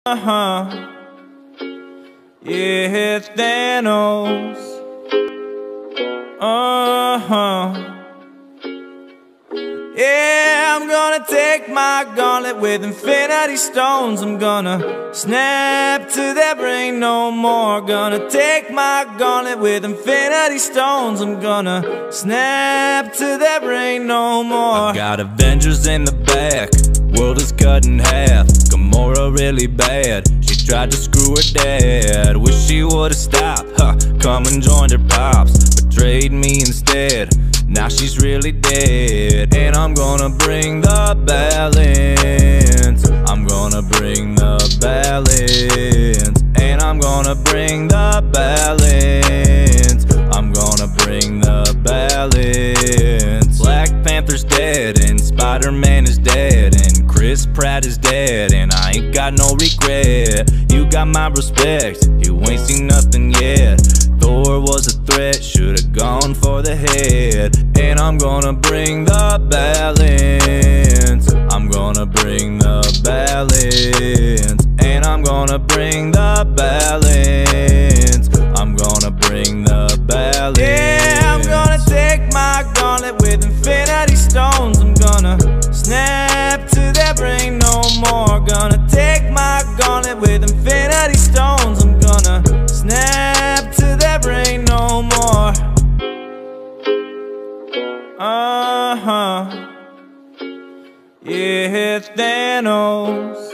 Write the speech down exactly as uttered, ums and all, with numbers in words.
Uh-huh. Yeah, Thanos. Uh-huh. Yeah, I'm gonna take my gauntlet with infinity stones. I'm gonna snap to their brain no more. Gonna take my gauntlet with infinity stones. I'm gonna snap to their brain no more. I got Avengers in the back, world is cut in half. Gamora really bad, she tried to screw her dad. Wish she would've stopped, huh, come and joined her pops. Betrayed me instead, now she's really dead. And I'm gonna bring the balance, I'm gonna bring the balance. And I'm gonna bring the balance, I'm gonna bring the balance. Black Panther's dead and Spider-Man is dead and Chris Pratt is dead, and I ain't got no regret. You got my respect, you ain't seen nothing yet. Thor was a threat, should've gone for the head. And I'm gonna bring the balance, I'm gonna bring the balance. And I'm gonna bring the balance, I'm gonna bring the balance. Yeah, I'm gonna take my gauntlet with infinity stones. I'm gonna snap to their brain no more. Gonna take my gauntlet with infinity stones. I'm gonna snap to their brain no more. Uh-huh. Yeah, Thanos.